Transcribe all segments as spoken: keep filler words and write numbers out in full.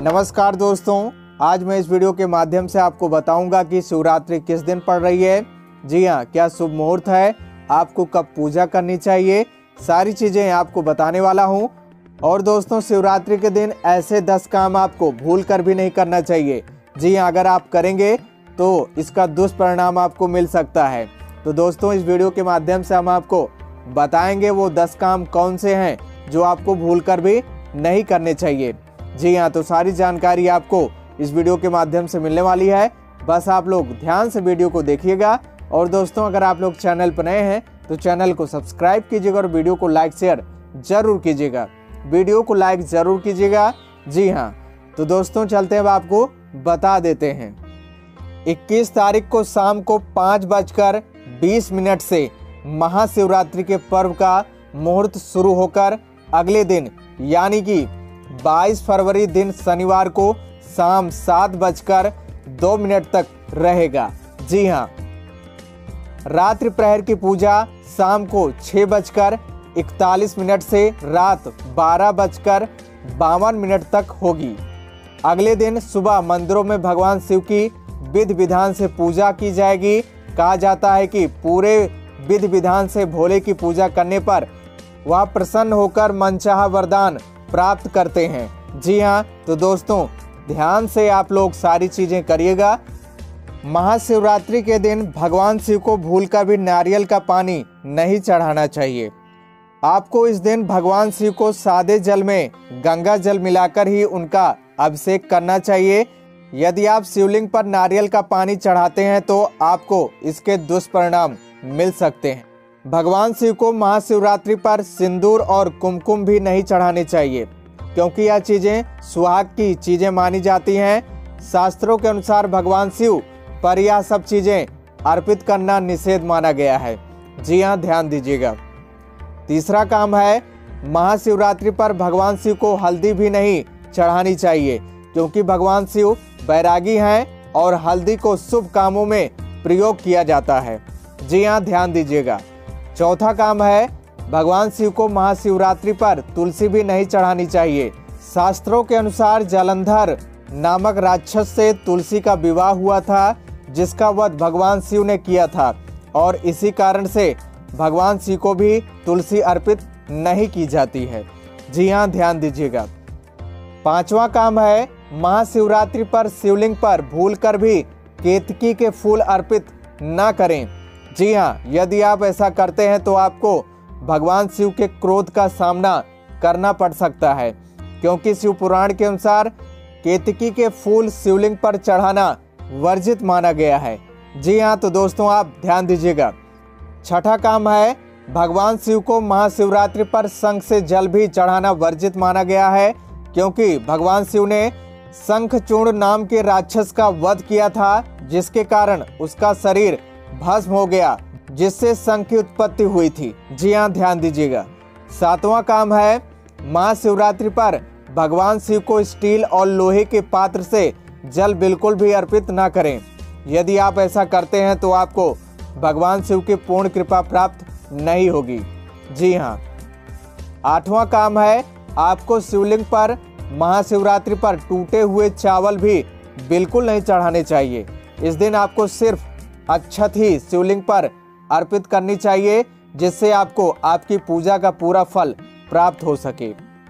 नमस्कार दोस्तों, आज मैं इस वीडियो के माध्यम से आपको बताऊंगा कि शिवरात्रि किस दिन पड़ रही है। जी हाँ, क्या शुभ मुहूर्त है, आपको कब पूजा करनी चाहिए, सारी चीज़ें आपको बताने वाला हूं। और दोस्तों, शिवरात्रि के दिन ऐसे दस काम आपको भूल कर भी नहीं करना चाहिए। जी हाँ, अगर आप करेंगे तो इसका दुष्परिणाम आपको मिल सकता है। तो दोस्तों, इस वीडियो के माध्यम से हम आपको बताएंगे वो दस काम कौन से हैं जो आपको भूल कर भी नहीं करने चाहिए। जी हाँ, तो सारी जानकारी आपको इस वीडियो के माध्यम से मिलने वाली है। बस आप लोग ध्यान से वीडियो को देखिएगा। और दोस्तों, अगर आप लोग चैनल पर नए हैं तो चैनल को सब्सक्राइब कीजिएगा और वीडियो को लाइक शेयर जरूर कीजिएगा। वीडियो को लाइक जरूर कीजिएगा। जी हाँ, तो दोस्तों चलते हैं, अब आपको बता देते हैं। इक्कीस तारीख को शाम को पाँच बजकर बीस मिनट से महाशिवरात्रि के पर्व का मुहूर्त शुरू होकर अगले दिन यानी कि बाईस फरवरी दिन शनिवार को शाम सात बजकर दो मिनट तक रहेगा। जी हाँ, रात्रि प्रहर की पूजा शाम को छः बजकर इकतालीस मिनट से रात बारह बजकर बावन मिनट तक होगी। अगले दिन सुबह मंदिरों में भगवान शिव की विधि विधान से पूजा की जाएगी। कहा जाता है कि पूरे विधि विधान से भोले की पूजा करने पर वह प्रसन्न होकर मनचाहा वरदान प्राप्त करते हैं। जी हाँ, तो दोस्तों ध्यान से आप लोग सारी चीज़ें करिएगा। महाशिवरात्रि के दिन भगवान शिव को भूलकर भी नारियल का पानी नहीं चढ़ाना चाहिए। आपको इस दिन भगवान शिव को सादे जल में गंगा जल मिलाकर ही उनका अभिषेक करना चाहिए। यदि आप शिवलिंग पर नारियल का पानी चढ़ाते हैं तो आपको इसके दुष्परिणाम मिल सकते हैं। भगवान शिव को महाशिवरात्रि पर सिंदूर और कुमकुम भी नहीं चढ़ाने चाहिए, क्योंकि यह चीज़ें सुहाग की चीज़ें मानी जाती हैं। शास्त्रों के अनुसार भगवान शिव पर यह सब चीज़ें अर्पित करना निषेध माना गया है। जी हाँ, ध्यान दीजिएगा। तीसरा काम है, महाशिवरात्रि पर भगवान शिव को हल्दी भी नहीं चढ़ानी चाहिए, क्योंकि भगवान शिव बैरागी हैं और हल्दी को शुभ कामों में प्रयोग किया जाता है। जी हाँ, ध्यान दीजिएगा। चौथा काम है, भगवान शिव को महाशिवरात्रि पर तुलसी भी नहीं चढ़ानी चाहिए। शास्त्रों के अनुसार जालंधर नामक राक्षस से तुलसी का विवाह हुआ था, जिसका वध भगवान शिव ने किया था, और इसी कारण से भगवान शिव को भी तुलसी अर्पित नहीं की जाती है। जी हाँ, ध्यान दीजिएगा। पांचवा काम है, महाशिवरात्रि पर शिवलिंग पर भूलकर भी केतकी के फूल अर्पित न करें। जी हाँ, यदि आप ऐसा करते हैं तो आपको भगवान शिव के क्रोध का सामना करना पड़ सकता है, क्योंकि शिव पुराण के अनुसार केतकी के फूल शिवलिंग पर चढ़ाना वर्जित माना गया है। जी हाँ, तो दोस्तों आप ध्यान दीजिएगा। छठा काम है, भगवान शिव को महाशिवरात्रि पर शंख से जल भी चढ़ाना वर्जित माना गया है, क्योंकि भगवान शिव ने शंखचूर्ण नाम के राक्षस का वध किया था, जिसके कारण उसका शरीर भस्म हो गया, जिससे शंख की उत्पत्ति हुई थी। जी हाँ, ध्यान दीजिएगा। सातवां काम है, महाशिवरात्रि पर भगवान शिव को स्टील और लोहे के पात्र से जल बिल्कुल भी अर्पित ना करें। यदि आप ऐसा करते हैं तो आपको भगवान शिव की पूर्ण कृपा प्राप्त नहीं होगी। जी हाँ। आठवां काम है, आपको शिवलिंग पर महाशिवरात्रि पर टूटे हुए चावल भी बिल्कुल नहीं चढ़ाने चाहिए। इस दिन आपको सिर्फ अक्षत ही शिवलिंग पर अर्पित करनी चाहिए, जिससे आपको आपकी पूजा का पूरा फल प्राप्त हो सके।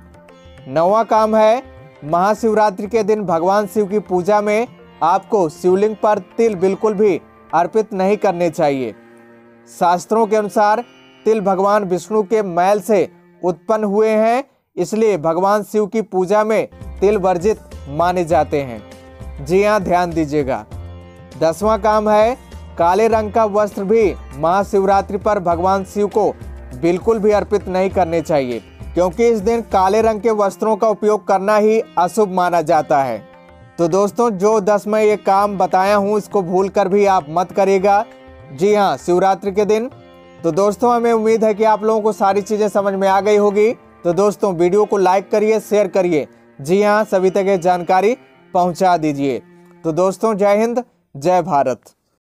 नौवां काम है, महाशिवरात्रि के दिन भगवान शिव की पूजा में आपको शिवलिंग पर तिल बिल्कुल भी अर्पित नहीं करने चाहिए। शास्त्रों के अनुसार तिल भगवान विष्णु के मैल से उत्पन्न हुए हैं, इसलिए भगवान शिव की पूजा में तिल वर्जित माने जाते हैं। जी हाँ, ध्यान दीजिएगा। दसवां काम है, काले रंग का वस्त्र भी महाशिवरात्रि पर भगवान शिव को बिल्कुल भी अर्पित नहीं करने चाहिए, क्योंकि इस दिन काले रंग के वस्त्रों का उपयोग करना ही अशुभ माना जाता है। तो दोस्तों, जो दस मैं ये काम बताया हूँ, इसको भूल कर भी आप मत करिएगा। जी हाँ, शिवरात्रि के दिन। तो दोस्तों, हमें उम्मीद है कि आप लोगों को सारी चीज़ें समझ में आ गई होगी। तो दोस्तों, वीडियो को लाइक करिए, शेयर करिए। जी हाँ, सभी तक ये जानकारी पहुँचा दीजिए। तो दोस्तों, जय हिंद, जय भारत।